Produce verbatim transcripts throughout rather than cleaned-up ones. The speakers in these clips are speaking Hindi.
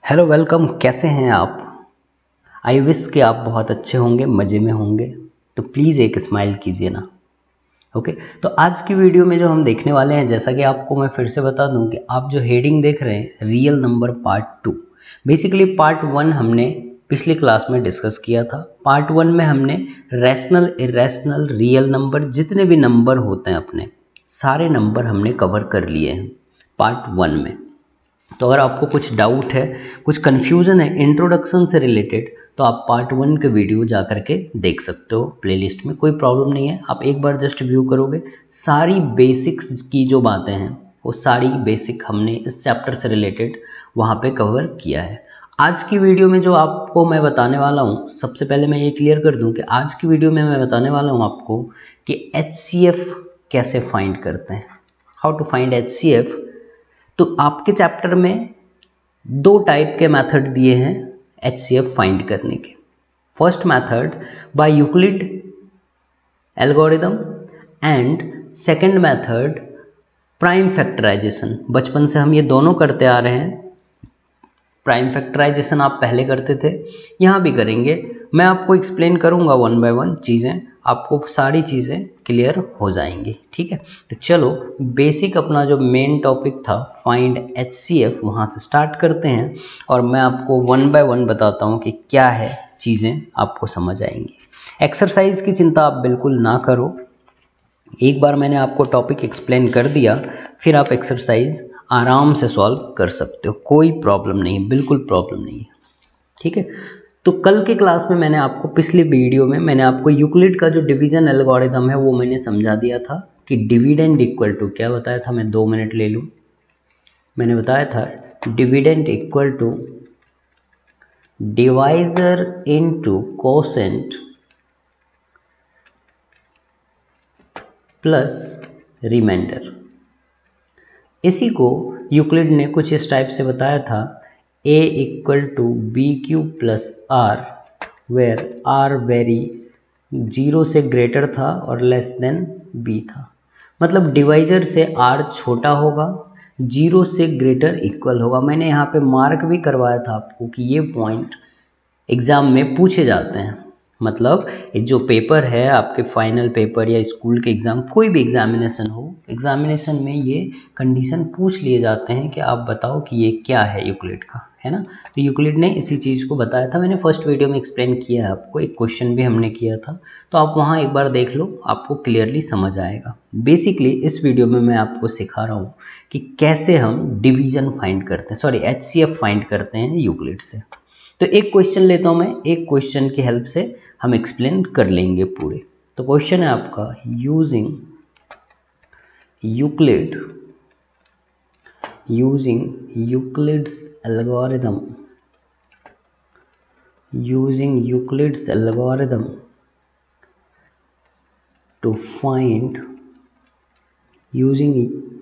Hello welcome. कैसे हैं आप? आई विश कि आप बहुत अच्छे होंगे, मज़े में होंगे। तो प्लीज़ एक स्माइल कीजिए ना। ओके, तो आज की वीडियो में जो हम देखने वाले हैं, जैसा कि आपको मैं फिर से बता दूं कि आप जो हेडिंग देख रहे हैं real number part two, basically part one हमने पिछली क्लास में डिस्कस किया था। पार्ट वन में हमने रैशनल, इरेशनल, रियल नंबर, जितने भी नंबर होते हैं अपने सारे नंबर हमने कवर कर लिए हैं पार्ट वन में। तो अगर आपको कुछ डाउट है, कुछ कन्फ्यूज़न है इंट्रोडक्शन से रिलेटेड, तो आप पार्ट वन के वीडियो जा करके देख सकते हो प्लेलिस्ट में, कोई प्रॉब्लम नहीं है। आप एक बार जस्ट व्यू करोगे, सारी बेसिक्स की जो बातें हैं वो सारी बेसिक हमने इस चैप्टर से रिलेटेड वहाँ पे कवर किया है। आज की वीडियो में जो आपको मैं बताने वाला हूँ, सबसे पहले मैं ये क्लियर कर दूँ कि आज की वीडियो में मैं बताने वाला हूँ आपको कि एच सी एफ कैसे फाइंड करते हैं, how to find H C F. तो आपके चैप्टर में दो टाइप के मेथड दिए हैं एच सी एफ फाइंड करने के। First method by Euclid algorithm and second method prime factorization. बचपन से हम ये दोनों करते आ रहे हैं। प्राइम फैक्टराइजेशन आप पहले करते थे, यहाँ भी करेंगे। मैं आपको एक्सप्लेन करूँगा वन बाय वन चीज़ें, आपको सारी चीज़ें क्लियर हो जाएंगी। ठीक है, तो चलो बेसिक अपना जो मेन टॉपिक था फाइंड एच सी एफ, वहाँ से स्टार्ट करते हैं और मैं आपको वन बाय वन बताता हूँ कि क्या है, चीज़ें आपको समझ आएंगी। एक्सरसाइज की चिंता आप बिल्कुल ना करो, एक बार मैंने आपको टॉपिक एक्सप्लेन कर दिया, फिर आप एक्सरसाइज आराम से सॉल्व कर सकते हो, कोई प्रॉब्लम नहीं, बिल्कुल प्रॉब्लम नहीं है। ठीक है, तो कल के क्लास में मैंने आपको, पिछली वीडियो में मैंने आपको यूक्लिड का जो डिवीजन एल्गोरिथम है वो मैंने समझा दिया था कि डिविडेंड इक्वल टू, क्या बताया था, मैं दो मिनट ले लूँ। मैंने बताया था dividend equal to divisor into quotient plus remainder. इसी को यूक्लिड ने कुछ इस टाइप से बताया था, a equal to B Q plus R, where R vary zero से ग्रेटर था और लेस देन b था। मतलब डिवाइजर से r छोटा होगा, जीरो से ग्रेटर इक्वल होगा। मैंने यहाँ पे मार्क भी करवाया था आपको कि ये पॉइंट एग्ज़ाम में पूछे जाते हैं। मतलब जो पेपर है आपके फाइनल पेपर या स्कूल के एग्ज़ाम, कोई भी एग्जामिनेशन हो, एग्जामिनेशन में ये कंडीशन पूछ लिए जाते हैं कि आप बताओ कि ये क्या है यूक्लिड का, है ना। तो यूक्लिड ने इसी चीज़ को बताया था, मैंने फर्स्ट वीडियो में एक्सप्लेन किया है आपको, एक क्वेश्चन भी हमने किया था, तो आप वहाँ एक बार देख लो, आपको क्लियरली समझ आएगा। बेसिकली इस वीडियो में मैं आपको सिखा रहा हूँ कि कैसे हम डिवीजन फाइंड करते हैं, sorry H C F find करते हैं यूक्लिड से। तो एक क्वेश्चन लेता हूं मैं, एक क्वेश्चन की हेल्प से हम एक्सप्लेन कर लेंगे पूरे। तो क्वेश्चन है आपका, using Euclid using Euclid's algorithm using Euclid's algorithm to find using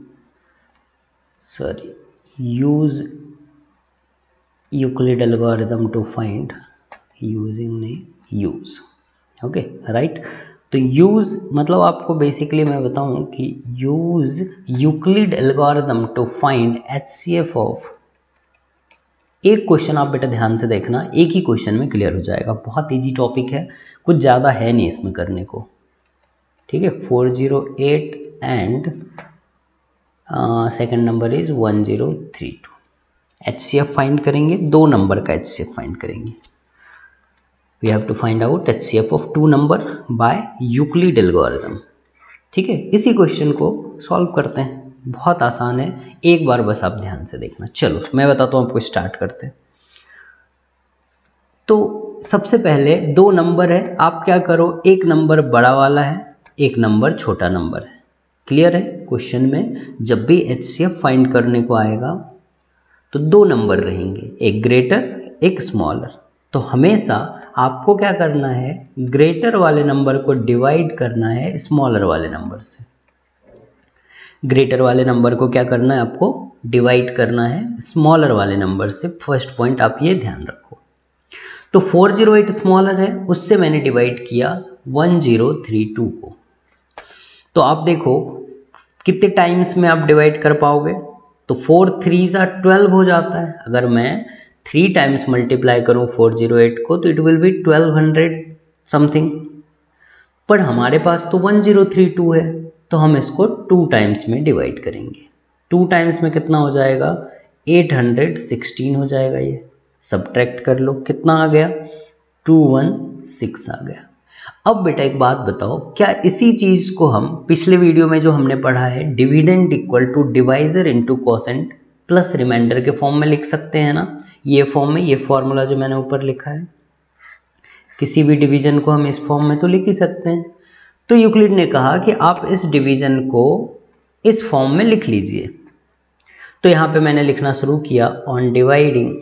sorry use Euclid algorithm to find, using ने यूज, ओके राइट। तो यूज मतलब आपको बेसिकली मैं बताऊं कि use Euclid algorithm to find H C F of. एक क्वेश्चन आप बेटा ध्यान से देखना, एक ही क्वेश्चन में क्लियर हो जाएगा, बहुत इजी टॉपिक है, कुछ ज़्यादा है नहीं इसमें करने को। ठीक है, four zero eight and second number is one zero three two. H C F find करेंगे, दो नंबर का एच सी एफ फाइंड करेंगे। We have to find out H C F of two number by Euclid algorithm. ठीक है, इसी क्वेश्चन को सॉल्व करते हैं, बहुत आसान है, एक बार बस आप ध्यान से देखना। चलो मैं बताता हूँ आपको, स्टार्ट करते हैं। तो सबसे पहले दो नंबर है, आप क्या करो, एक नंबर बड़ा वाला है, एक नंबर छोटा नंबर है। क्लियर है, क्वेश्चन में जब भी एच सी एफ फाइंड करने को आएगा तो दो नंबर रहेंगे, एक ग्रेटर एक स्मॉलर। तो हमेशा आपको क्या करना है, ग्रेटर वाले नंबर को डिवाइड करना है स्मॉलर वाले नंबर से। ग्रेटर वाले नंबर को क्या करना है, आपको डिवाइड करना है स्मॉलर वाले नंबर से। फर्स्ट पॉइंट आप ये ध्यान रखो। तो फोर जीरो एट स्मॉलर है, उससे मैंने डिवाइड किया वन जीरो थ्री टू को। तो आप देखो कितने टाइम्स में आप डिवाइड कर पाओगे, तो फोर थ्री ज़ा ट्वेल्व हो जाता है। अगर मैं थ्री टाइम्स मल्टीप्लाई करूँ फोर जीरो एट को तो it will be twelve hundred something, पर हमारे पास तो वन जीरो थ्री टू है तो हम इसको टू टाइम्स में डिवाइड करेंगे। टू टाइम्स में कितना हो जाएगा, एट हंड्रेड सिक्सटीन हो जाएगा। ये सब्ट्रैक्ट कर लो, कितना आ गया, टू वन सिक्स आ गया। अब बेटा एक बात बताओ, क्या इसी चीज को हम पिछले वीडियो में जो हमने पढ़ा है dividend equal to divisor into quotient plus remainder के फॉर्म में लिख सकते हैं ना? ये फॉर्म में, ये फॉर्मूला जो मैंने ऊपर लिखा है, किसी भी डिवीजन को हम इस फॉर्म में तो लिख ही सकते हैं। तो यूक्लिड ने कहा कि आप इस डिवीजन को इस फॉर्म में लिख लीजिए। तो यहां पे मैंने लिखना शुरू किया, on dividing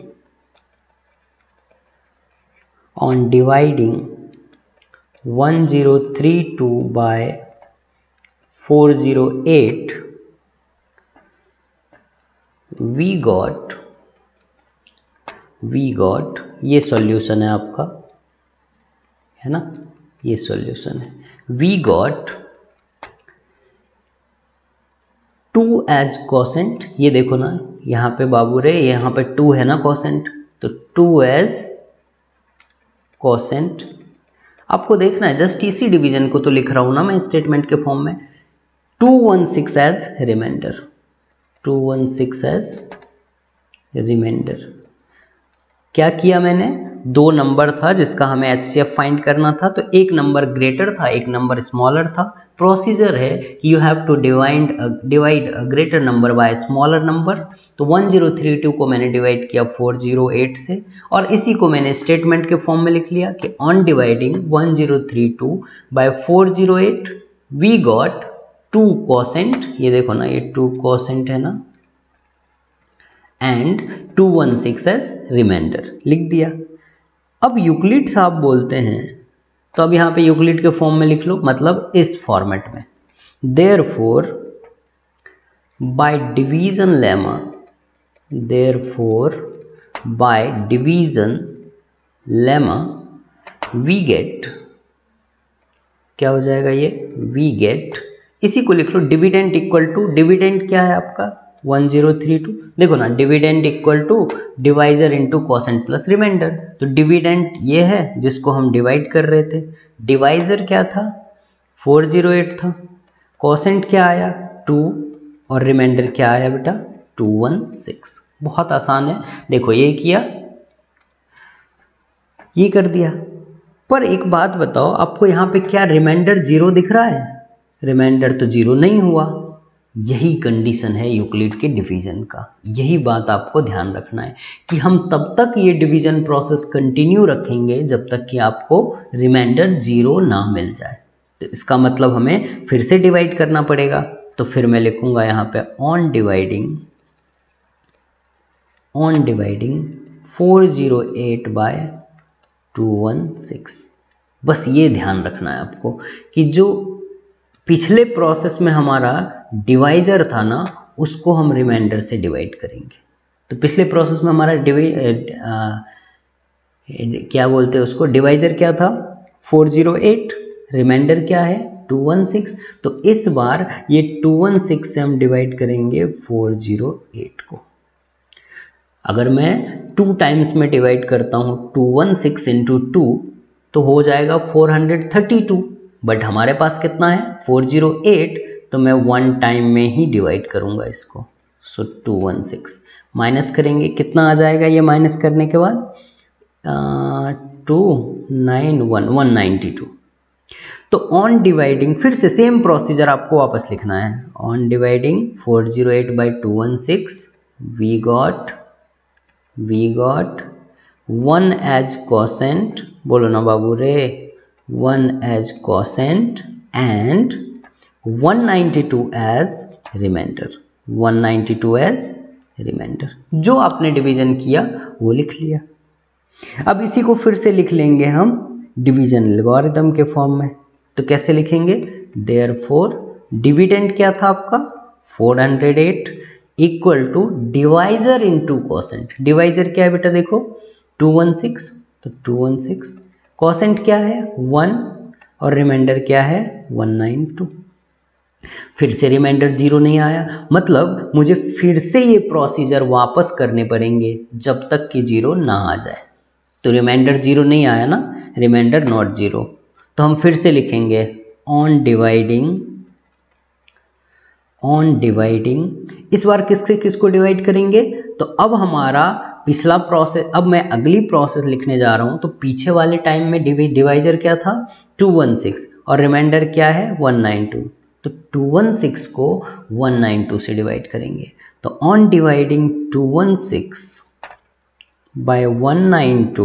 on dividing one zero three two by four zero eight we got we got ये सॉल्यूशन है आपका, है ना, ये सॉल्यूशन है। We got two as quotient, ये देखो ना यहाँ पे बाबू रे, यहाँ पे टू है ना कोसेंट, तो टू एज कोसेंट। आपको देखना है, जस्ट इसी डिवीजन को तो लिख रहा हूं ना मैं स्टेटमेंट के फॉर्म में। Two one six as remainder, two one six as remainder. क्या किया मैंने, दो नंबर था जिसका हमें एचसीएफ फाइंड करना था, तो एक नंबर ग्रेटर था, एक नंबर स्मॉलर था। प्रोसीजर है कि you have to divide divide a greater number by smaller number. तो वन जीरो थ्री टू को मैंने डिवाइड किया फोर जीरो एट से, और इसी को मैंने स्टेटमेंट के फॉर्म में लिख लिया कि on dividing one zero three two by four zero eight we got two quotient, ये देखो ना, ये टू कोसेंट है ना, and two one six as remainder, लिख दिया। अब यूक्लिड साहब बोलते हैं, तो अब यहां पे यूक्लिड के फॉर्म में लिख लो, मतलब इस फॉर्मेट में। Therefore by division lemma, therefore by division lemma we get, क्या हो जाएगा ये, वी गेट, इसी को लिख लो, डिविडेंड इक्वल टू, डिविडेंड क्या है आपका वन जीरो थ्री टू, देखो ना, dividend equal to divisor into quotient plus reminder. तो डिविडेंड ये है जिसको हम डिवाइड कर रहे थे, डिवाइजर क्या था, फोर जीरो एट था, कोसेंट क्या आया, टू, और रिमाइंडर क्या आया बेटा, टू वन सिक्स। बहुत आसान है, देखो ये किया, ये कर दिया। पर एक बात बताओ, आपको यहाँ पे क्या रिमाइंडर जीरो दिख रहा है? रिमाइंडर तो जीरो नहीं हुआ। यही कंडीशन है यूक्लिड के डिवीजन का। यही बात आपको ध्यान रखना है कि हम तब तक ये डिवीजन प्रोसेस कंटिन्यू रखेंगे जब तक कि आपको रिमाइंडर जीरो ना मिल जाए। तो इसका मतलब हमें फिर से डिवाइड करना पड़ेगा। तो फिर मैं लिखूंगा यहाँ पे on dividing on dividing four zero eight by two one six. बस ये ध्यान रखना है आपको कि जो पिछले प्रोसेस में हमारा डिवाइजर था ना, उसको हम रिमाइंडर से डिवाइड करेंगे। तो पिछले प्रोसेस में हमारा डिवाइड क्या बोलते हैं उसको, डिवाइजर क्या था, फोर जीरो एट, रिमाइंडर क्या है, टू वन सिक्स। तो इस बार ये टू वन सिक्स से हम डिवाइड करेंगे फोर जीरो एट को। अगर मैं टू टाइम्स में डिवाइड करता हूँ two one six into two, तो हो जाएगा four hundred thirty two, but हमारे पास कितना है, फोर जीरो एट, तो मैं वन टाइम में ही डिवाइड करूंगा इसको। So two one six minus करेंगे, कितना आ जाएगा ये माइनस करने के बाद, two nine one one ninety two. तो ऑन डिवाइडिंग, फिर से सेम प्रोसीजर आपको वापस लिखना है, on dividing four zero eight by two one six we got we got one as quotient, बोलो ना बाबू रे, one as quotient and one ninety two as reminder, one ninety two as remainder. जो आपने डिवीजन किया वो लिख लिया। अब इसी को फिर से लिख लेंगे हम डिवीजन एल्गोरिथम के फॉर्म में। तो कैसे लिखेंगे, देयरफॉर डिविडेंड क्या था आपका, four hundred eight equal to divisor into quotient. Divisor क्या है बेटा, देखो टू वन सिक्स, तो टू वन सिक्स, कोसेंट क्या है वन, और रिमाइंडर क्या है वन नाइन टू। फिर से रिमाइंडर जीरो नहीं आया, मतलब मुझे फिर से ये प्रोसीजर वापस करने पड़ेंगे जब तक कि जीरो ना आ जाए। तो रिमाइंडर जीरो नहीं आया ना, रिमाइंडर नॉट जीरो, तो हम फिर से लिखेंगे ऑन डिवाइडिंग, ऑन डिवाइडिंग इस बार किससे किसको डिवाइड करेंगे, तो अब हमारा पिछला प्रोसेस, अब मैं अगली प्रोसेस लिखने जा रहा हूं, तो पीछे वाले टाइम में डिवाइजर क्या था टू वन सिक्स और रिमाइंडर क्या है वन नाइन टू, तो टू वन सिक्स को वन नाइन टू से डिवाइड करेंगे। तो on dividing two one six by one nine two,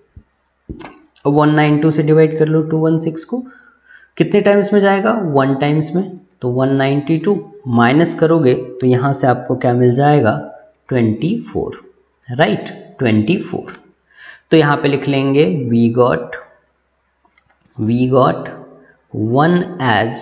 one nine two से डिवाइड कर लो टू वन सिक्स को, कितने टाइम्स में जाएगा वन टाइम्स में, तो वन नाइन्टी टू माइनस करोगे तो यहां से आपको क्या मिल जाएगा twenty four, right twenty four. तो यहां पे लिख लेंगे we got, we got one as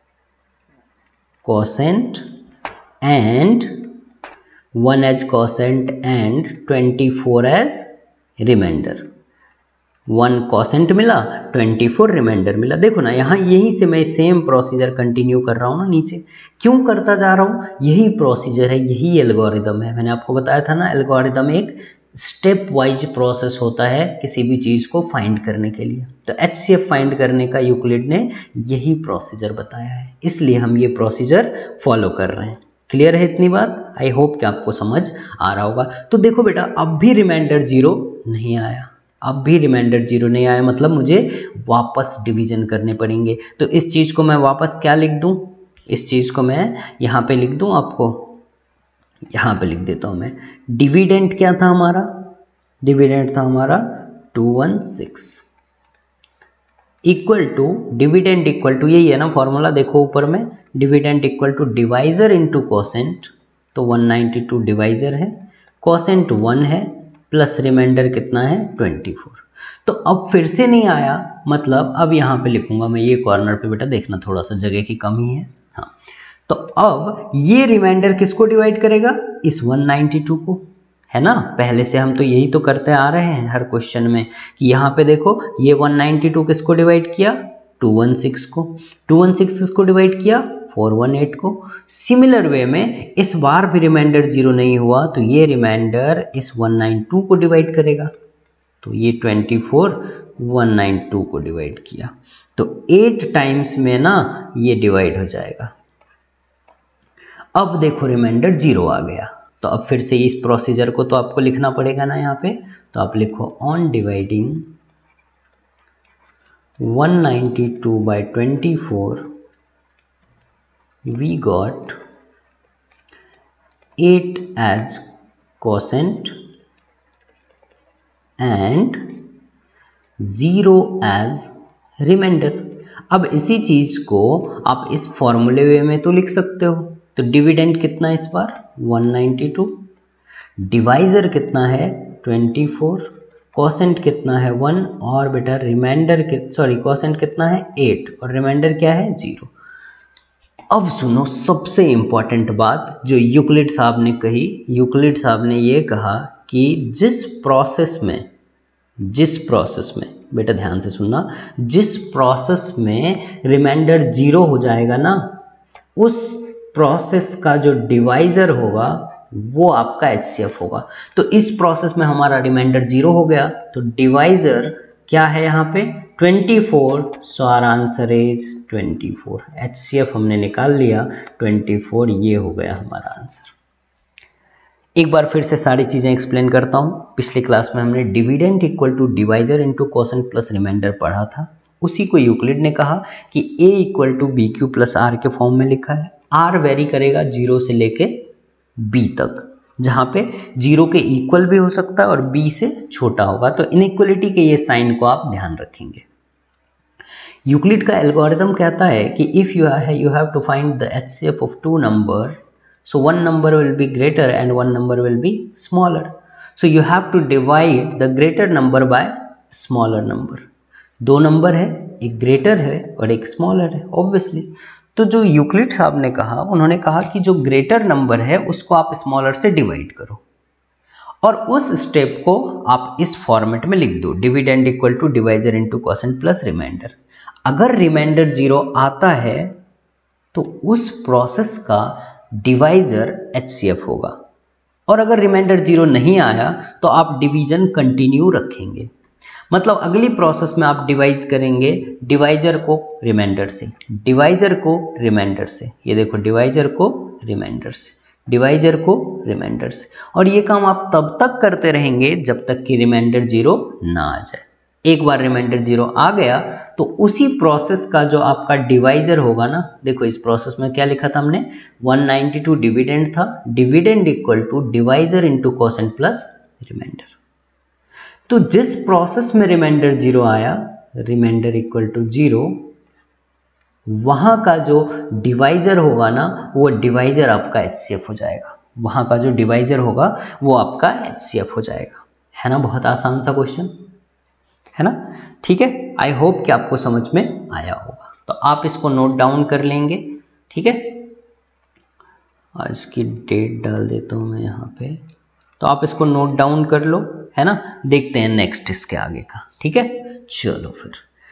quotient and one as quotient and twenty four as reminder. One quotient मिला, ट्वेंटी फोर रिमाइंडर मिला। देखो ना यहाँ यहीं से मैं सेम प्रोसीजर कंटिन्यू कर रहा हूँ ना, नीचे क्यों करता जा रहा हूँ, यही प्रोसीजर है, यही एल्गोरिदम है। मैंने आपको बताया था ना एल्गोरिदम एक स्टेप वाइज प्रोसेस होता है किसी भी चीज़ को फाइंड करने के लिए। तो एच सी एफ फाइंड करने का यूक्लिड ने यही प्रोसीजर बताया है, इसलिए हम ये प्रोसीजर फॉलो कर रहे हैं। क्लियर है इतनी बात? आई होप कि आपको समझ आ रहा होगा। तो देखो बेटा अब भी रिमाइंडर जीरो नहीं आया, अब भी रिमाइंडर जीरो नहीं आया, मतलब मुझे वापस डिवीजन करने पड़ेंगे। तो इस चीज़ को मैं वापस क्या लिख दूं, इस चीज़ को मैं यहाँ पे लिख दूं, आपको यहाँ पे लिख देता हूँ मैं। डिविडेंड क्या था हमारा, डिविडेंड था हमारा two one six equal to, dividend equal to यही है ना फॉर्मूला, देखो ऊपर में, dividend equal to divisor into quotient, तो वन नाइन्टी टू डिवाइजर है, कोसेंट वन है, प्लस रिमाइंडर कितना है ट्वेंटी फोर। तो अब फिर से नहीं आया, मतलब अब यहाँ पे लिखूंगा मैं ये कॉर्नर पे, बेटा देखना थोड़ा सा जगह की कमी है, हाँ। तो अब ये रिमाइंडर किसको डिवाइड करेगा, इस वन नाइन्टी टू को, है ना। पहले से हम तो यही तो करते आ रहे हैं हर क्वेश्चन में कि यहाँ पे देखो ये वन नाइन्टी टू किसको डिवाइड किया, टू वन सिक्स को, टू वन सिक्स किसको डिवाइड किया, फोर वन एट को। सिमिलर वे में इस बार भी रिमाइंडर जीरो नहीं हुआ, तो ये रिमाइंडर इस वन नाइन टू को डिवाइड करेगा, तो ये twenty four one nine two को डिवाइड किया, तो एट टाइम्स में ना ये डिवाइड हो जाएगा। अब देखो रिमाइंडर जीरो आ गया, तो अब फिर से इस प्रोसीजर को तो आपको लिखना पड़ेगा ना यहाँ पे, तो आप लिखो on dividing one ninety two by twenty four we got eight as quotient and zero as remainder। अब इसी चीज को आप इस फॉर्मूले वे में तो लिख सकते हो, तो डिविडेंड कितना इस बार वन नाइन्टी टू, डिवाइजर कितना है ट्वेंटी फोर, कोसेंट कितना है वन, और बेटा रिमाइंडर सॉरी कोसेंट कितना है एट, और रिमाइंडर क्या है जीरो। अब सुनो सबसे इंपॉर्टेंट बात जो यूक्लिड साहब ने कही, यूक्लिड साहब ने ये कहा कि जिस प्रोसेस में, जिस प्रोसेस में, बेटा ध्यान से सुनना, जिस प्रोसेस में रिमाइंडर जीरो हो जाएगा ना, उस प्रोसेस का जो डिवाइजर होगा वो आपका एच सी एफ होगा। तो इस प्रोसेस में हमारा रिमाइंडर जीरो हो गया, तो डिवाइजर क्या है यहाँ पे twenty four, so our answer is twenty four. H C F हमने निकाल लिया ट्वेंटी फोर, ये हो गया हमारा आंसर। एक बार फिर से सारी चीजें एक्सप्लेन करता हूँ। पिछली क्लास में हमने dividend equal to divisor into quotient plus remainder पढ़ा था, उसी को यूक्लिड ने कहा कि A equal to B Q plus R के फॉर्म में लिखा है। आर वेरी करेगा जीरो से लेके बी तक, जहाँ पे जीरो के इक्वल भी हो सकता है और बी से छोटा होगा, तो इनइक्वलिटी के ये साइन को आप ध्यान रखेंगे। यूक्लिड का एल्गोरिदम कहता है कि if you you have to find the H C F of two number, so one number will be greater and one number will be smaller, so you have to divide the greater number by smaller number. दो नंबर है, एक ग्रेटर है और एक स्मॉलर है ऑब्वियसली। तो जो यूक्लिड साहब ने कहा, उन्होंने कहा कि जो ग्रेटर नंबर है उसको आप स्मॉलर से डिवाइड करो, और उस स्टेप को आप इस फॉर्मेट में लिख दो, dividend equal to divisor into quotient plus remainder. अगर रिमाइंडर जीरो आता है तो उस प्रोसेस का डिवाइजर एच सी एफ होगा। और अगर रिमाइंडर जीरो नहीं आया तो आप डिवीजन कंटिन्यू रखेंगे, मतलब अगली प्रोसेस में आप डिवाइज करेंगे डिवाइजर को रिमाइंडर से, डिवाइजर को रिमाइंडर से, ये देखो डिवाइजर को रिमाइंडर से, डिवाइजर को रिमाइंडर से। और ये काम आप तब तक करते रहेंगे जब तक कि रिमाइंडर जीरो ना आ जाए। एक बार रिमाइंडर जीरो आ गया तो उसी प्रोसेस का जो आपका डिवाइजर होगा ना, देखो इस प्रोसेस में क्या लिखा था हमने, वन नाइंटी टू डिविडेंड था, dividend equal to divisor into quotient plus reminder. तो जिस प्रोसेस में रिमाइंडर जीरो आया, रिमाइंडर इक्वल टू जीरो, वहां का जो डिवाइजर होगा ना वो डिवाइजर आपका एच सी एफ हो जाएगा, वहां का जो डिवाइजर होगा वो आपका एच सी एफ हो जाएगा। है ना, बहुत आसान सा क्वेश्चन है ना। ठीक है, आई होप कि आपको समझ में आया होगा। तो आप इसको नोट डाउन कर लेंगे। ठीक है, आज की डेट डाल देता हूं मैं यहाँ पे, तो आप इसको नोट डाउन कर लो, है ना। देखते हैं नेक्स्ट इसके आगे का। ठीक है, चलो फिर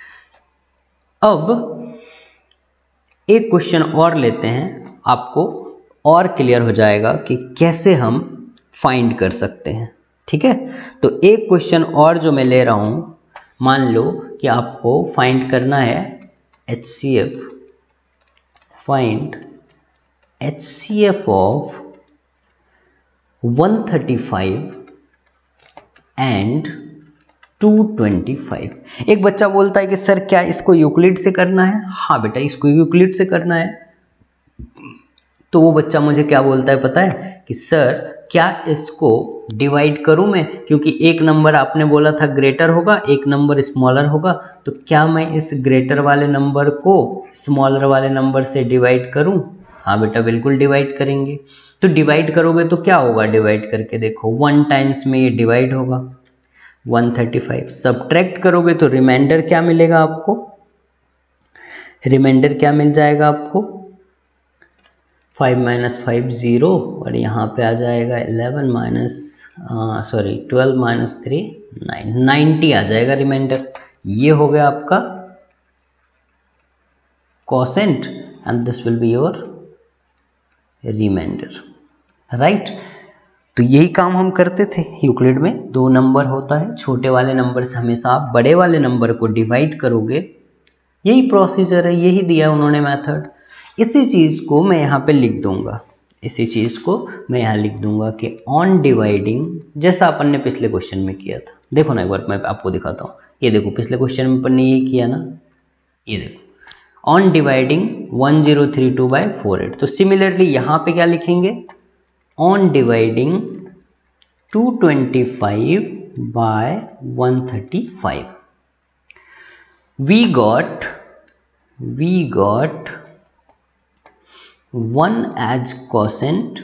अब एक क्वेश्चन और लेते हैं, आपको और क्लियर हो जाएगा कि कैसे हम फाइंड कर सकते हैं। ठीक है, तो एक क्वेश्चन और जो मैं ले रहा हूं, मान लो कि आपको फाइंड करना है H C F, find H C F of one thirty five and two twenty five. एक बच्चा बोलता है कि सर क्या इसको यूक्लिड से करना है? हाँ बेटा, इसको यूक्लिड से करना है। तो वो बच्चा मुझे क्या बोलता है पता है कि सर क्या इसको डिवाइड करूं मैं, क्योंकि एक नंबर आपने बोला था ग्रेटर होगा, एक नंबर स्मॉलर होगा, तो क्या मैं इस ग्रेटर वाले नंबर को स्मॉलर वाले नंबर से डिवाइड करूं? हाँ बेटा, बिल्कुल डिवाइड करेंगे। तो डिवाइड करोगे तो क्या होगा, डिवाइड करके देखो, वन टाइम्स में ये डिवाइड होगा वन थर्टी फाइव, सब्ट्रैक्ट करोगे तो रिमाइंडर क्या मिलेगा आपको, रिमाइंडर क्या मिल जाएगा आपको, फाइव माइनस फाइव जीरो, और यहाँ पे आ जाएगा eleven minus sorry twelve minus three nine, ninety आ जाएगा रिमाइंडर। ये हो गया आपका quotient and this will be your remainder, right. तो यही काम हम करते थे यूक्लिड में। दो नंबर होता है, छोटे वाले नंबर से हमेशा आप बड़े वाले नंबर को डिवाइड करोगे, यही प्रोसीजर है, यही दिया उन्होंने मेथड। इसी चीज़ को मैं यहाँ पे लिख दूंगा, इसी चीज़ को मैं यहाँ लिख दूंगा कि ऑन डिवाइडिंग, जैसा अपन ने पिछले क्वेश्चन में किया था। देखो ना, एक बार मैं आपको दिखाता हूँ, ये देखो पिछले क्वेश्चन में अपन ने यही किया ना, ये देखो on dividing one zero three two by four eight. तो सिमिलरली यहाँ पे क्या लिखेंगे, on dividing two twenty five by one thirty five, we got we got one as quotient,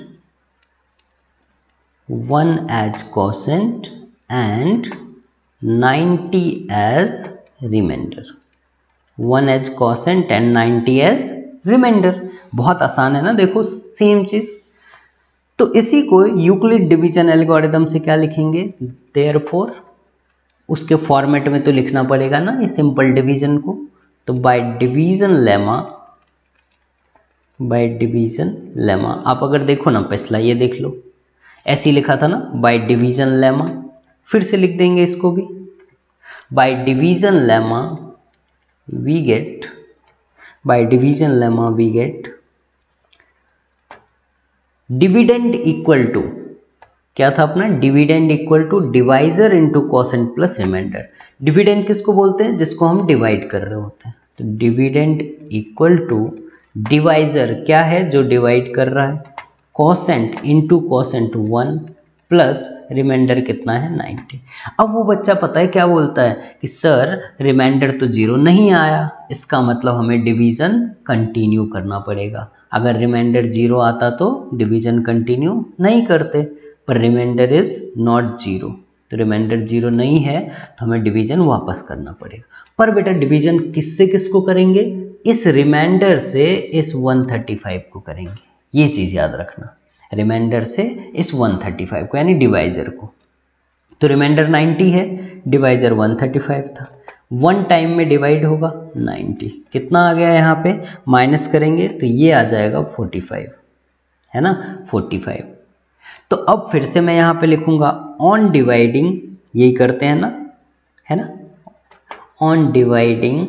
one as quotient and ninety as reminder, one as quotient and ninety as reminder. बहुत आसान है ना, देखो सेम चीज। तो इसी को यूक्लिड डिवीजन एल्गोरिथम से क्या लिखेंगे, देयरफॉर, उसके फॉर्मेट में तो लिखना पड़ेगा ना ये सिंपल डिवीजन को। तो by division lemma, by division lemma, आप अगर देखो ना पिछला, ये देख लो ऐसे ही लिखा था ना, बाय डिवीजन लेमा। फिर से लिख देंगे इसको भी, by division lemma we get, by division lemma we get dividend equal to, क्या था अपना, dividend equal to divisor into quotient plus reminder. Dividend किसको बोलते हैं, जिसको हम डिवाइड कर रहे होते हैं। तो डिविडेंड इक्वल टू डिवाइजर क्या है, जो डिवाइड कर रहा है, quotient into quotient one plus reminder कितना है नाइन्टी। अब वो बच्चा पता है क्या बोलता है कि सर रिमाइंडर तो जीरो नहीं आया, इसका मतलब हमें डिवीजन कंटिन्यू करना पड़ेगा। अगर रिमाइंडर जीरो आता तो डिवीजन कंटिन्यू नहीं करते, पर रिमाइंडर इज नॉट जीरो, तो रिमाइंडर जीरो नहीं है तो हमें डिवीजन वापस करना पड़ेगा। पर बेटा डिवीजन किससे किसको करेंगे, इस रिमाइंडर से इस वन थर्टी फाइव को करेंगे, ये चीज याद रखना, रिमाइंडर से इस वन थर्टी फाइव को, यानी डिवाइजर को। तो रिमाइंडर नाइन्टी है, डिवाइजर वन थर्टी फाइव था, वन टाइम में डिवाइड होगा नाइन्टी, कितना आ गया यहाँ पे, माइनस करेंगे तो ये आ जाएगा फोर्टी फाइव, है ना, फोर्टी फाइव। तो अब फिर से मैं यहाँ पे लिखूंगा ऑन डिवाइडिंग, यही करते हैं ना, है ना, on dividing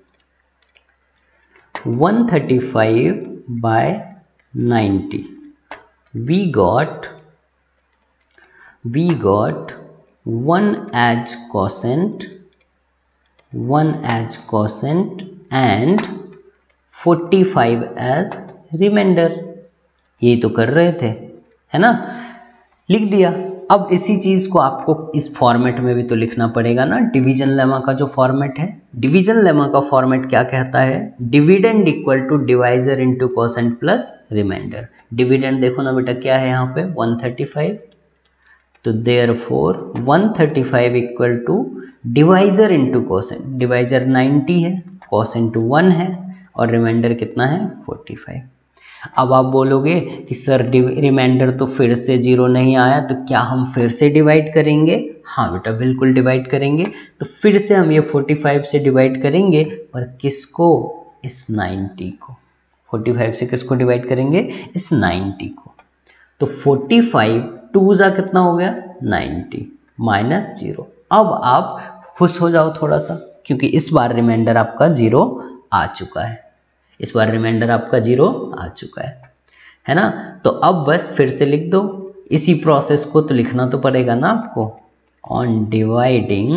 one thirty five by ninety we got we got one as quotient, one as quotient and forty five as remainder, यही तो कर रहे थे, है ना, लिख दिया। अब इसी चीज को आपको इस फॉर्मेट में भी तो लिखना पड़ेगा ना, डिवीजन लेमा का जो फॉर्मेट है। डिवीजन लेमा का फॉर्मेट क्या कहता है, dividend equal to divisor into quotient plus reminder. Dividend देखो ना बेटा क्या है यहाँ पे वन थर्टी फाइव, तो therefore one thirty five equal to divisor into quotient, divisor ninety है, कोसेंट वन है और रिमाइंडर कितना है फोर्टी फाइव। अब आप बोलोगे कि सर रिमाइंडर तो फिर से जीरो नहीं आया, तो क्या हम फिर से डिवाइड करेंगे? हाँ बेटा बिल्कुल डिवाइड करेंगे। तो फिर से हम ये फोर्टी फाइव से डिवाइड करेंगे, पर किसको? इस नाइन्टी को। फोर्टी फाइव से किसको डिवाइड करेंगे? इस नाइन्टी को। तो फोर्टी फाइव टू जा कितना हो गया? Ninety minus zero. अब आप खुश हो जाओ थोड़ा सा, क्योंकि इस बार रिमाइंडर आपका जीरो आ चुका है, इस बार रिमाइंडर आपका जीरो आ चुका है, है ना। तो अब बस फिर से लिख दो इसी प्रोसेस को, तो लिखना तो पड़ेगा ना आपको। On dividing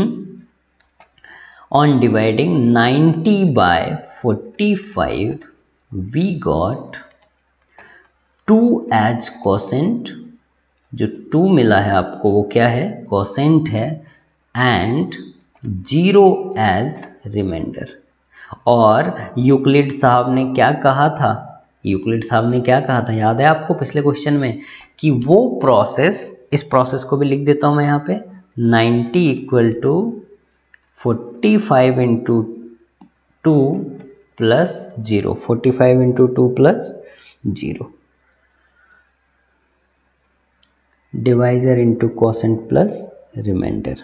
on dividing ninety by forty five we got two as quotient, जो टू मिला है आपको वो क्या है? कोसेंट है, एंड जीरो एज रिमाइंडर। और यूक्लिड साहब ने क्या कहा था? यूक्लिड साहब ने क्या कहा था, याद है आपको पिछले क्वेश्चन में, कि वो प्रोसेस, इस प्रोसेस को भी लिख देता हूं मैं यहाँ पे, ninety equal to forty five into two plus zero, forty five into two plus zero, divisor into quotient plus reminder.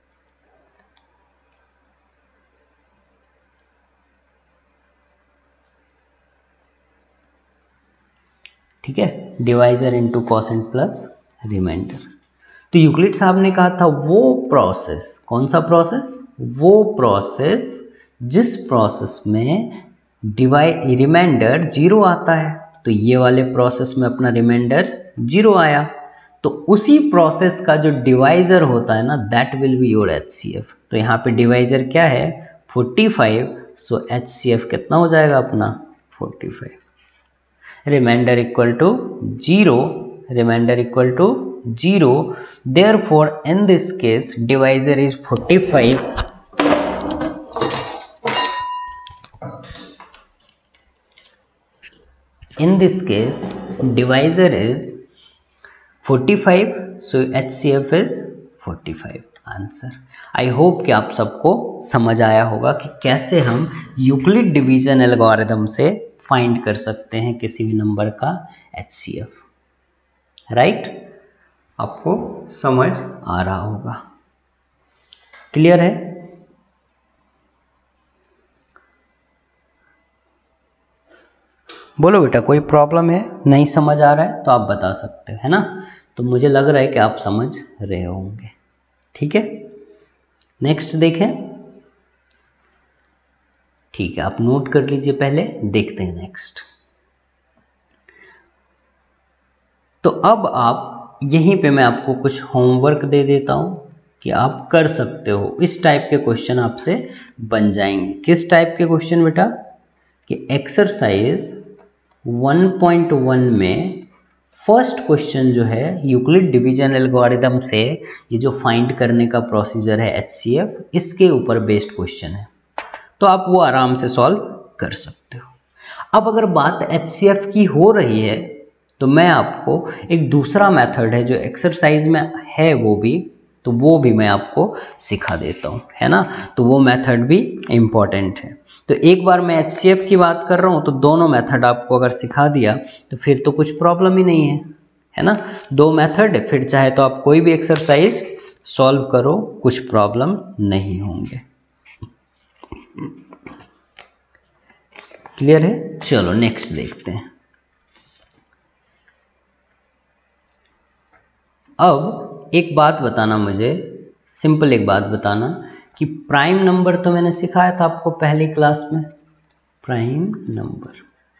ठीक है, divisor into quotient plus reminder. तो यूक्लिड साहब ने कहा था वो प्रोसेस, कौन सा प्रोसेस? वो प्रोसेस जिस प्रोसेस में डिवाइ रिमाइंडर जीरो आता है। तो ये वाले प्रोसेस में अपना रिमाइंडर जीरो आया, तो उसी प्रोसेस का जो डिवाइजर होता है ना, that will be your HCF. तो यहाँ पे डिवाइजर क्या है? फोर्टी फाइव, सो एचसीएफ कितना हो जाएगा अपना? Forty five. Reminder equal to zero, reminder equal to zero, therefore in this case divisor is forty five, in this case divisor is forty five, so H C F is forty five answer. I hope कि आप सबको समझ आया होगा कि कैसे हम यूक्लिड डिवीजन एल्गोरिथम से फाइंड कर सकते हैं किसी भी नंबर का H C F, राइट? आपको समझ आ रहा होगा, क्लियर है? बोलो बेटा कोई प्रॉब्लम है, नहीं समझ आ रहा है तो आप बता सकते हैं ना। तो मुझे लग रहा है कि आप समझ रहे होंगे, ठीक है। नेक्स्ट देखें, ठीक है, आप नोट कर लीजिए, पहले देखते हैं नेक्स्ट। तो अब आप यहीं पे मैं आपको कुछ होमवर्क दे देता हूं कि आप कर सकते हो। इस टाइप के क्वेश्चन आपसे बन जाएंगे। किस टाइप के क्वेश्चन बेटा? कि एक्सरसाइज वन पॉइंट वन में फर्स्ट क्वेश्चन जो है यूक्लिड डिवीजन एल्गोरिथम से ये जो फाइंड करने का प्रोसीजर है H C F, इसके ऊपर बेस्ड क्वेश्चन है, तो आप वो आराम से सॉल्व कर सकते हो। अब अगर बात H C F की हो रही है तो मैं आपको एक दूसरा मेथड है जो एक्सरसाइज में है, वो भी तो वो भी मैं आपको सिखा देता हूँ, है ना। तो वो मेथड भी इम्पॉर्टेंट है। तो एक बार मैं H C F की बात कर रहा हूँ तो दोनों मेथड आपको अगर सिखा दिया तो फिर तो कुछ प्रॉब्लम ही नहीं है, है ना। दो मेथड, फिर चाहे तो आप कोई भी एक्सरसाइज सॉल्व करो, कुछ प्रॉब्लम नहीं होंगे। क्लियर है? चलो नेक्स्ट देखते हैं। अब एक बात बताना मुझे, सिंपल एक बात बताना कि प्राइम नंबर तो मैंने सिखाया था आपको पहली क्लास में। प्राइम नंबर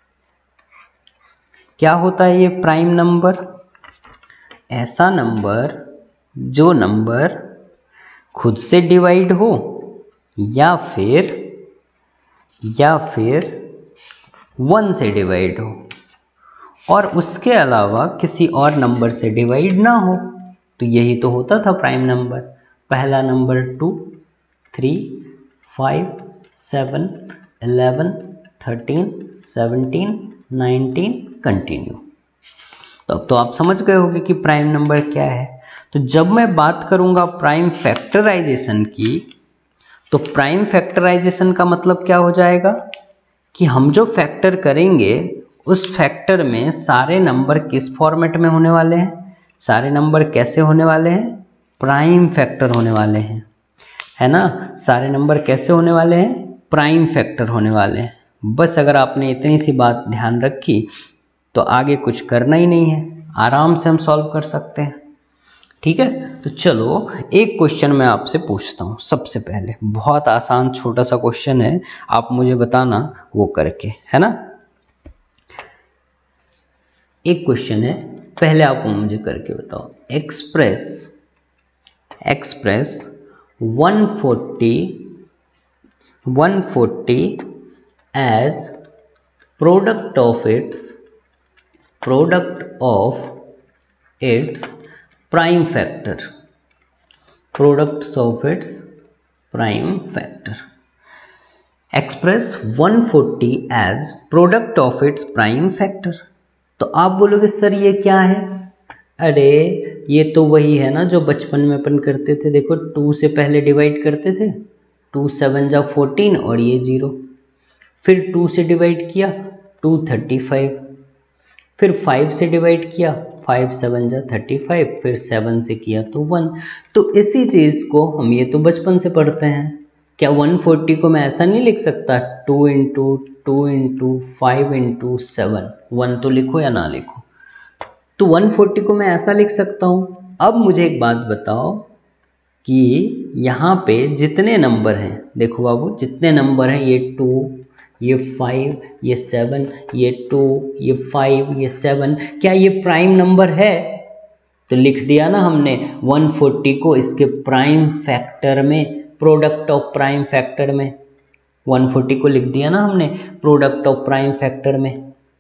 क्या होता है? ये प्राइम नंबर ऐसा नंबर जो नंबर खुद से डिवाइड हो या फिर या फिर वन से डिवाइड हो और उसके अलावा किसी और नंबर से डिवाइड ना हो। तो यही तो होता था प्राइम नंबर। पहला number two, three, five, seven, eleven, thirteen, seventeen, nineteen, continue. तो अब तो आप समझ गए होंगे कि प्राइम नंबर क्या है। तो जब मैं बात करूंगा प्राइम फैक्टराइजेशन की, तो प्राइम फैक्टराइजेशन का मतलब क्या हो जाएगा कि हम जो फैक्टर करेंगे उस फैक्टर में सारे नंबर किस फॉर्मेट में होने वाले हैं? सारे नंबर कैसे होने वाले हैं? प्राइम फैक्टर होने वाले हैं, है ना? सारे नंबर कैसे होने वाले हैं? प्राइम फैक्टर होने वाले हैं। बस अगर आपने इतनी सी बात ध्यान रखी तो आगे कुछ करना ही नहीं है, आराम से हम सॉल्व कर सकते हैं। ठीक है, तो चलो एक क्वेश्चन मैं आपसे पूछता हूँ सबसे पहले। बहुत आसान छोटा सा क्वेश्चन है, आप मुझे बताना वो करके, है ना? एक क्वेश्चन है, पहले आप मुझे करके बताओ। Express express one forty one forty as product of its product of its prime factor products of its prime factor. Express one forty as product of its prime factor. तो आप बोलोगे सर ये क्या है? अरे ये तो वही है ना जो बचपन में अपन करते थे। देखो टू से पहले डिवाइड करते थे, टू सेवन जा फोर्टीन और ये जीरो, फिर टू से डिवाइड किया टू थर्टी फाइव, फिर फाइव से डिवाइड किया फाइव सेवन जा थर्टी फाइव, फिर सेवन से किया तो वन। तो इसी चीज़ को हम ये तो बचपन से पढ़ते हैं। क्या वन फोर्टी को मैं ऐसा नहीं लिख सकता two into two into five into seven? One तो लिखो या ना लिखो, तो वन फोर्टी को मैं ऐसा लिख सकता हूँ। अब मुझे एक बात बताओ कि यहाँ पे जितने नंबर हैं, देखो बाबू जितने नंबर हैं, ये टू, ये फाइव, ये सेवन, ये टू, ये फाइव, ये सेवन, क्या ये प्राइम नंबर है? तो लिख दिया ना हमने वन फोर्टी को इसके प्राइम फैक्टर में, प्रोडक्ट ऑफ प्राइम फैक्टर में। वन फोर्टी को लिख दिया ना हमने प्रोडक्ट ऑफ प्राइम फैक्टर में।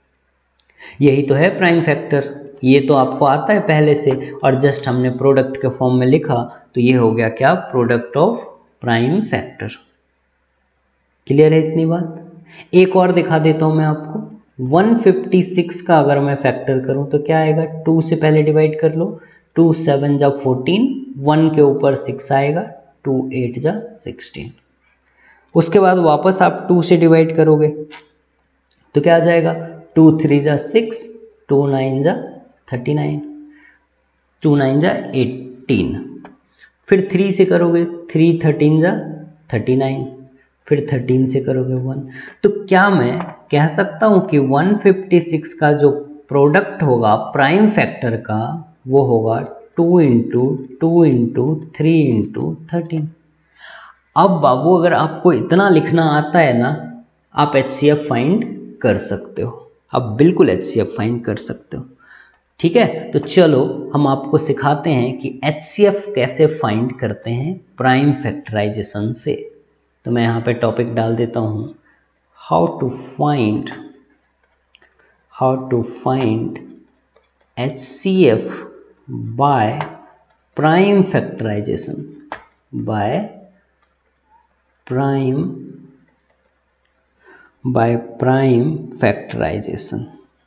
यही तो है प्राइम फैक्टर। ये तो आपको आता है पहले से, और जस्ट हमने प्रोडक्ट के फॉर्म में लिखा तो ये हो गया क्या? Product of prime factor. Clear है इतनी बात? एक और दिखा देता हूं मैं आपको। वन फिफ्टी सिक्स का अगर मैं फैक्टर करूं तो क्या आएगा? टू से पहले डिवाइड कर लो, टू सेवन जा फोर्टीन, वन के ऊपर सिक्स आएगा, टू एट जा सिक्सटीन। उसके बाद वापस आप टू से डिवाइड करोगे तो क्या आ जाएगा? टू थ्री जा सिक्स, टू नाइन जा थर्टी नाइन, टू नाइन जा एटीन। फिर थ्री से करोगे, थ्री थर्टीन जा थर्टी नाइन, फिर थर्टीन से करोगे वन। तो क्या मैं कह सकता हूं कि वन फिफ्टी सिक्स का जो प्रोडक्ट होगा प्राइम फैक्टर का वो होगा two into two into three into thirteen. अब बाबू अगर आपको इतना लिखना आता है ना, आप एच सी एफ फाइंड कर सकते हो। आप बिल्कुल एच सी एफ फाइंड कर सकते हो। ठीक है, तो चलो हम आपको सिखाते हैं कि एच सी एफ कैसे फाइंड करते हैं प्राइम फैक्टराइजेशन से। तो मैं यहाँ पे टॉपिक डाल देता हूँ, how to find how to find H C F by prime factorization by prime by prime factorization,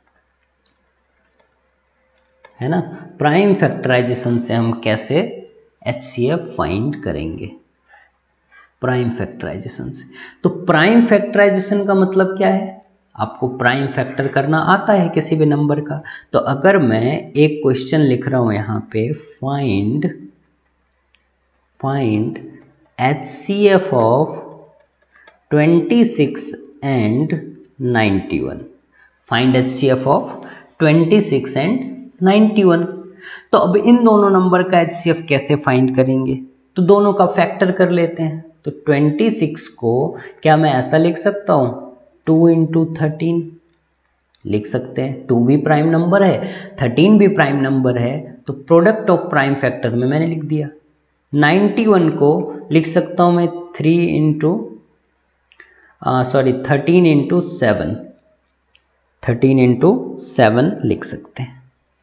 है ना? प्राइम फैक्टराइजेशन से हम कैसे एच सी एफ फाइंड करेंगे प्राइम फैक्टराइजेशन से। तो प्राइम फैक्टराइजेशन का मतलब क्या है? आपको प्राइम फैक्टर करना आता है किसी भी नंबर का। तो अगर मैं एक क्वेश्चन लिख रहा हूं यहां पे, find find H C F of twenty six and ninety one. Find H C F of twenty six and ninety one. तो अब इन दोनों नंबर का एच सी एफ कैसे फाइंड करेंगे? तो दोनों का फैक्टर कर लेते हैं। तो ट्वेंटी सिक्स को क्या मैं ऐसा लिख सकता हूं, टू इंटू थर्टीन लिख सकते हैं। टू भी प्राइम नंबर है, थर्टीन भी प्राइम नंबर है, तो प्रोडक्ट ऑफ प्राइम फैक्टर में मैंने लिख दिया। नाइन्टी वन को लिख सकता हूं मैं three into sorry thirteen into seven, thirteen into seven लिख सकते हैं।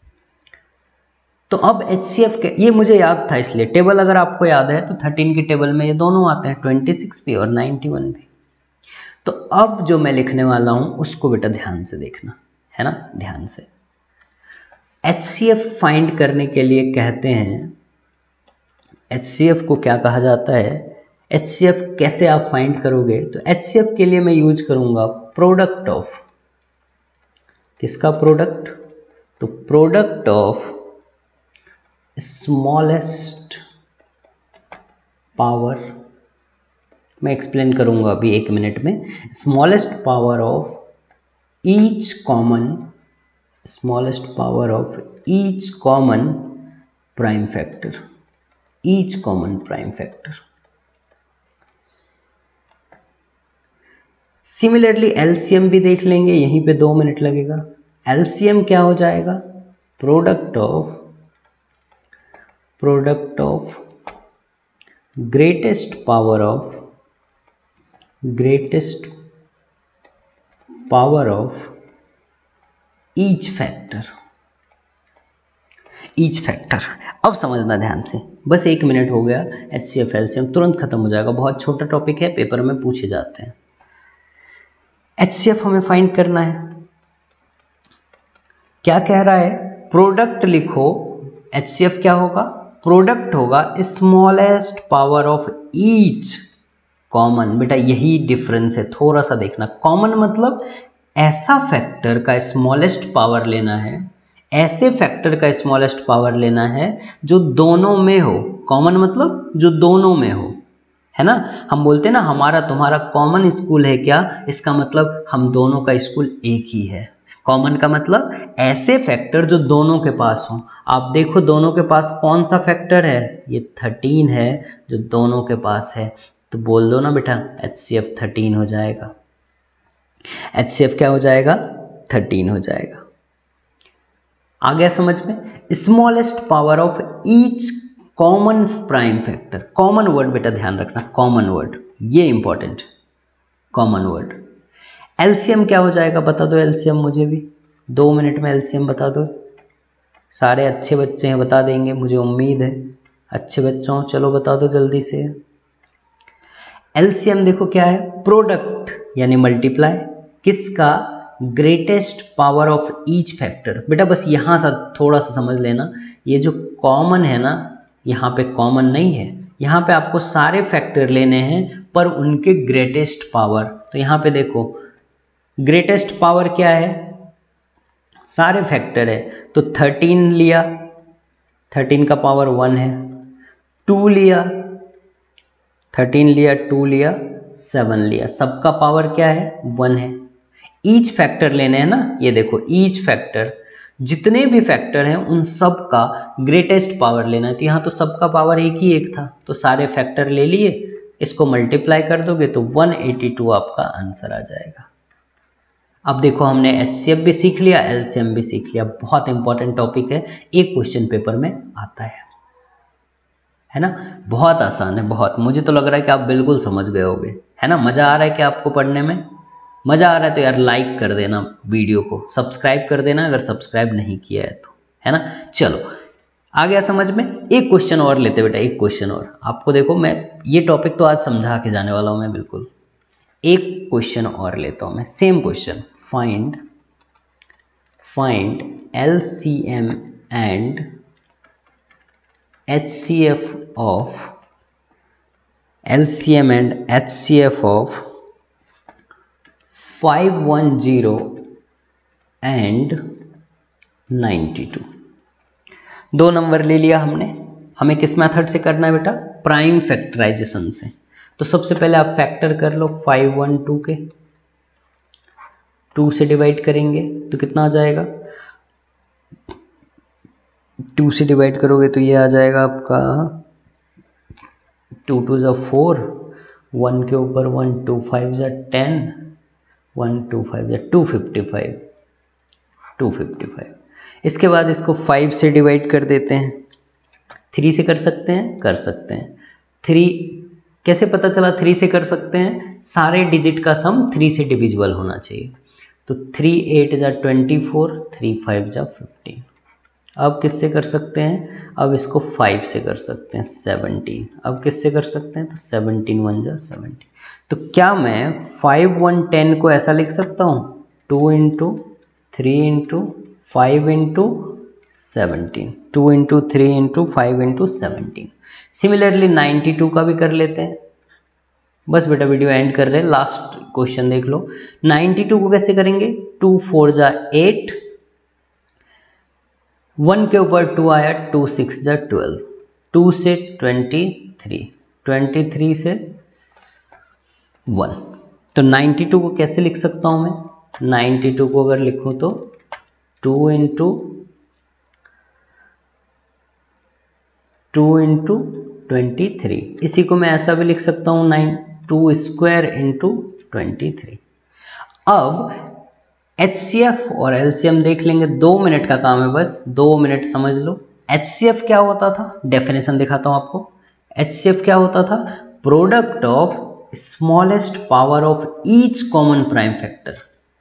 तो अब एच सी एफ के, ये मुझे याद था इसलिए टेबल अगर आपको याद है तो थर्टीन की टेबल में ये दोनों आते हैं, ट्वेंटी सिक्स भी और नाइन्टी वन भी। तो अब जो मैं लिखने वाला हूं उसको बेटा ध्यान से देखना है ना, ध्यान से। एच सी एफ फाइंड करने के लिए कहते हैं, एच सी एफ को क्या कहा जाता है, एच सी एफ कैसे आप फाइंड करोगे? तो एच सी एफ के लिए मैं यूज करूंगा प्रोडक्ट ऑफ, किसका प्रोडक्ट? तो प्रोडक्ट ऑफ स्मॉलेस्ट पावर, मैं एक्सप्लेन करूंगा अभी एक मिनट में। Smallest power of each common, smallest power of each common prime factor, each common prime factor. Similarly LCM भी देख लेंगे, यहीं पे दो मिनट लगेगा। एलसीएम क्या हो जाएगा? Product of, product of greatest power of, greatest power of each factor, each factor. अब समझना ध्यान से, बस एक मिनट हो गया। एच सी एफ एलसीएम तुरंत खत्म हो जाएगा, बहुत छोटा टॉपिक है, पेपर में पूछे जाते हैं। एच सी एफ हमें फाइंड करना है। क्या कह रहा है? प्रोडक्ट लिखो। एच सी एफ क्या होगा? प्रोडक्ट होगा smallest power of each common. बेटा यही डिफरेंस है, थोड़ा सा देखना। कॉमन मतलब ऐसा फैक्टर का स्मॉलेस्ट पावर लेना है, ऐसे फैक्टर का स्मॉलेस्ट पावर लेना है जो दोनों में हो। कॉमन मतलब जो दोनों में हो, है ना। हम बोलते हैं ना हमारा तुम्हारा कॉमन स्कूल है क्या, इसका मतलब हम दोनों का स्कूल एक ही है। कॉमन का मतलब ऐसे फैक्टर जो दोनों के पास हो। आप देखो दोनों के पास कौन सा फैक्टर है, ये थर्टीन है जो दोनों के पास है, तो बोल दो ना बेटा एच सी एफ थर्टीन हो जाएगा। एच सी एफ क्या हो जाएगा? थर्टीन हो जाएगा। आ गया समझ में? Smallest power of each common prime factor. Common word बेटा ध्यान रखना, कॉमन वर्ड ये इंपॉर्टेंट, कॉमन वर्ड। एलसीएम क्या हो जाएगा बता दो, एलसीएम मुझे भी दो मिनट में एलसीएम बता दो। सारे अच्छे बच्चे हैं, बता देंगे मुझे उम्मीद है। अच्छे बच्चों चलो बता दो जल्दी से। एलसीएम देखो क्या है? प्रोडक्ट यानी मल्टीप्लाई किसका? Greatest power of each factor. बेटा बस यहाँ सा थोड़ा सा समझ लेना, ये जो कॉमन है ना, यहाँ पे कॉमन नहीं है, यहाँ पे आपको सारे फैक्टर लेने हैं पर उनके ग्रेटेस्ट पावर। तो यहाँ पे देखो ग्रेटेस्ट पावर क्या है? सारे फैक्टर है, तो थर्टीन लिया, थर्टीन का पावर वन है। टू लिया, थर्टीन लिया, टू लिया, सेवन लिया, सबका पावर क्या है? वन है। ईच फैक्टर लेने हैं ना, ये देखो ईच फैक्टर, जितने भी फैक्टर हैं उन सब का ग्रेटेस्ट पावर लेना है। तो यहाँ तो सबका पावर एक ही एक था, तो सारे फैक्टर ले लिए, इसको मल्टीप्लाई कर दोगे तो वन एटी टू आपका आंसर आ जाएगा। अब देखो हमने एच सी एफ भी सीख लिया, एल सी एम भी सीख लिया। बहुत इंपॉर्टेंट टॉपिक है, एक क्वेश्चन पेपर में आता है है ना। बहुत आसान है, बहुत। मुझे तो लग रहा है कि आप बिल्कुल समझ गए होगे, है ना। मज़ा आ रहा है कि आपको पढ़ने में मज़ा आ रहा है तो यार लाइक कर देना वीडियो को, सब्सक्राइब कर देना अगर सब्सक्राइब नहीं किया है तो, है ना। चलो आ गया समझ में। एक क्वेश्चन और लेते बेटा, एक क्वेश्चन और। आपको देखो मैं ये टॉपिक तो आज समझा के जाने वाला हूँ मैं बिल्कुल। एक क्वेश्चन और लेता हूँ मैं, same question. Find find L C M and H C F of L C M and H C F of five one zero and ninety two. दो नंबर ले लिया हमने। हमें किस मेथड से करना है बेटा? प्राइम फैक्टराइजेशन से। तो सबसे पहले आप फैक्टर कर लो फाइव वन टू के, टू से डिवाइड करेंगे तो कितना आ जाएगा, टू से डिवाइड करोगे तो ये आ जाएगा आपका टू टू ज़ा फोर, वन के ऊपर वन, टू फाइव ज़ा टेन, वन टू फाइव ज़ा two fifty five, two fifty five. इसके बाद इसको फाइव से डिवाइड कर देते हैं, थ्री से कर सकते हैं, कर सकते हैं। थ्री कैसे पता चला थ्री से कर सकते हैं, सारे डिजिट का सम थ्री से डिविजिबल होना चाहिए। तो थ्री एट जा ट्वेंटी फोर, थ्री फाइव जा फिफ्टीन। अब किससे कर सकते हैं, अब इसको फाइव से कर सकते हैं, सेवनटीन। अब किससे कर सकते हैं, तो सेवनटीन वन जा सेवनटीन। तो क्या मैं फाइव वन टेन को ऐसा लिख सकता हूँ, two into three into five into seventeen, two into three into five into seventeen. Similarly ninety two का भी कर लेते हैं। बस बेटा वीडियो एंड कर रहे हैं, लास्ट क्वेश्चन देख लो। नाइन्टी टू को कैसे करेंगे, टू फोर जा एट, वन के ऊपर टू आया, टू सिक्स जा ट्वेल्व, टू से ट्वेंटी थ्री, ट्वेंटी थ्री से वन। तो नाइन्टी टू को कैसे लिख सकता हूं मैं, नाइन्टी टू को अगर लिखूं तो two into two into twenty three. इसी को मैं ऐसा भी लिख सकता हूं, nine two square into twenty three. अब एच सी एफ और एल सी एम देख लेंगे, दो मिनट का काम है, बस दो मिनट समझ लो। एच सी एफ क्या होता था, डेफिनेशन दिखाता हूं आपको। एच सी एफ क्या होता था, product of smallest power of each common prime factor,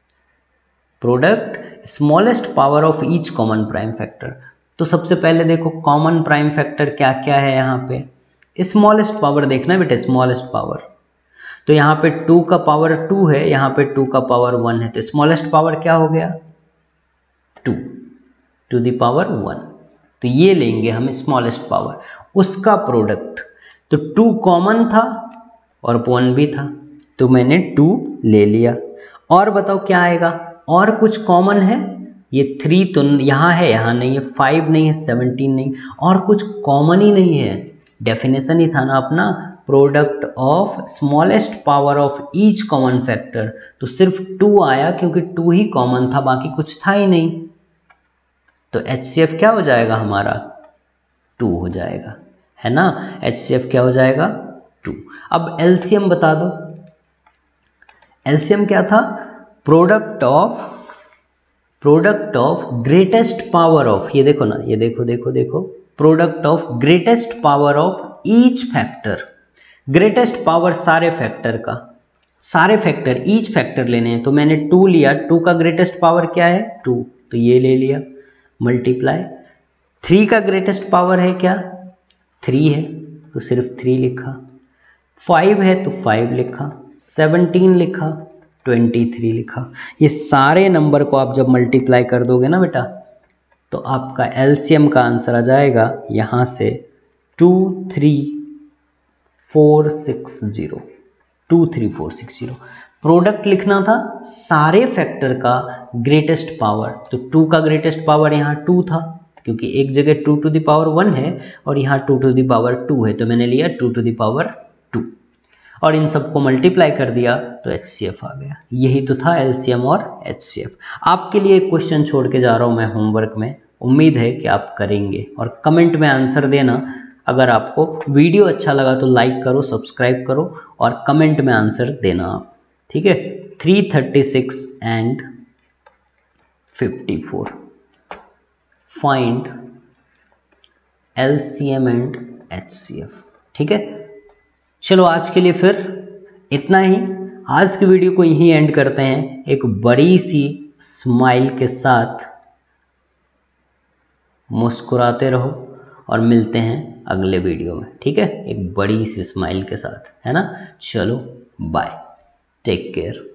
product smallest power of each common prime factor. तो सबसे पहले देखो कॉमन प्राइम फैक्टर क्या क्या है, यहाँ पे स्मॉलेस्ट पावर देखना है बेटा, स्मॉलेस्ट पावर। तो यहाँ पे टू का पावर टू है, यहाँ पे टू का पावर वन है, तो स्मॉलेस्ट पावर क्या हो गया, two two the power one. तो ये लेंगे हम स्मॉलेस्ट पावर, उसका प्रोडक्ट। तो टू कॉमन था और वन भी था, तो मैंने टू ले लिया। और बताओ क्या आएगा, और कुछ कॉमन है, ये थ्री तो यहाँ है, यहाँ नहीं है, फाइव नहीं है, सेवनटीन नहीं, और कुछ कॉमन ही नहीं है। डेफिनेशन ही था ना अपना, product of smallest power of each common factor. तो सिर्फ टू आया क्योंकि टू ही कॉमन था, बाकी कुछ था ही नहीं। तो एच सी एफ क्या हो जाएगा हमारा, टू हो जाएगा, है ना। एच सी एफ क्या हो जाएगा, टू। अब एल सी एम बता दो, एल सी एम क्या था, product of product of greatest power of, ये देखो ना, ये देखो देखो देखो, product of greatest power of each factor. Greatest power सारे फैक्टर का, सारे फैक्टर ईच फैक्टर लेने हैं। तो मैंने टू लिया, टू का ग्रेटेस्ट पावर क्या है, टू, तो ये ले लिया, मल्टीप्लाई। थ्री का ग्रेटेस्ट पावर है क्या, थ्री है, तो सिर्फ थ्री लिखा। फाइव है तो फाइव लिखा, सेवनटीन लिखा, ट्वेंटी थ्री लिखा। ये सारे नंबर को आप जब मल्टीप्लाई कर दोगे ना बेटा, तो आपका एल सी एम का आंसर आ जाएगा यहाँ से two three four six zero, two three four six zero. Product लिखना था सारे फैक्टर का ग्रेटेस्ट पावर, तो टू का ग्रेटेस्ट पावर यहाँ टू था, क्योंकि एक जगह two two the power one है और यहाँ two two the power two है, तो मैंने लिया two two the power two, और इन सबको मल्टीप्लाई कर दिया तो एच सी एफ आ गया। यही तो था एल सी एम और एच सी एफ। आपके लिए एक क्वेश्चन छोड़ के जा रहा हूँ मैं होमवर्क में, उम्मीद है कि आप करेंगे, और कमेंट में आंसर देना। अगर आपको वीडियो अच्छा लगा तो लाइक करो, सब्सक्राइब करो, और कमेंट में आंसर देना आप, ठीक है। Three thirty six and fifty four, find L C M and H C F, ठीक है। चलो आज के लिए फिर इतना ही, आज की वीडियो को यहीं एंड करते हैं एक बड़ी सी स्माइल के साथ। मुस्कुराते रहो और मिलते हैं अगले वीडियो में, ठीक है, एक बड़ी सी स्माइल के साथ, है ना। चलो बाय, टेक केयर।